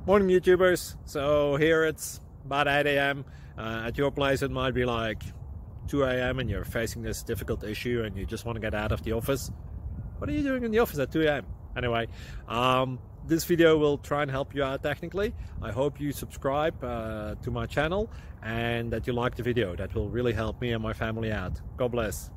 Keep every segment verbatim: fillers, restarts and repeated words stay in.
Morning YouTubers. So here it's about eight A M Uh, at your place it might be like two A M and you're facing this difficult issue and you just want to get out of the office. What are you doing in the office at two A M? Anyway, um, this video will try and help you out technically. I hope you subscribe uh, to my channel and that you like the video. That will really help me and my family out. God bless.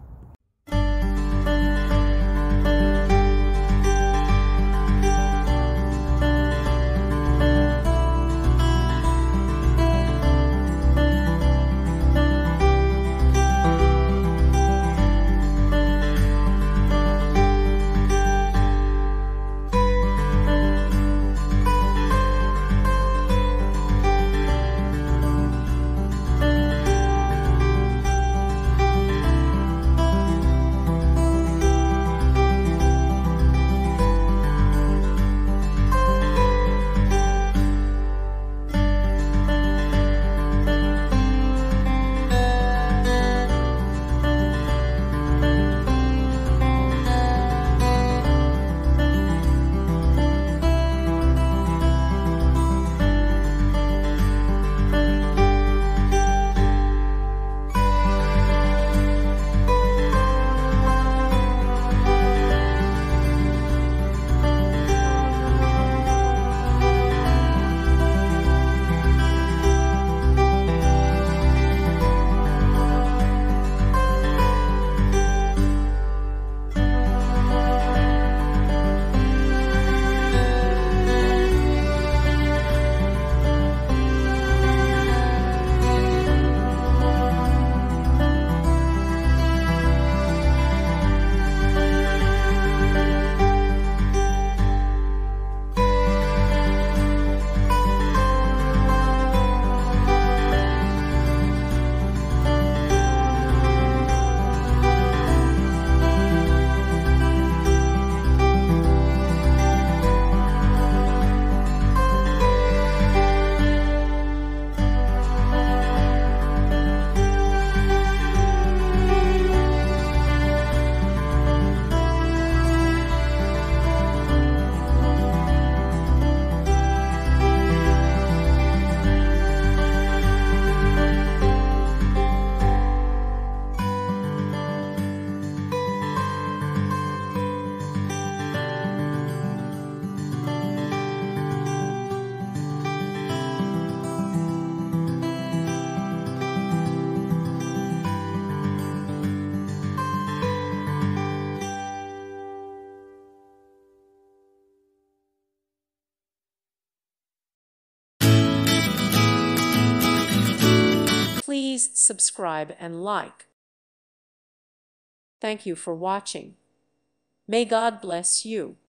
Please subscribe and like. Thank you for watching. May God bless you.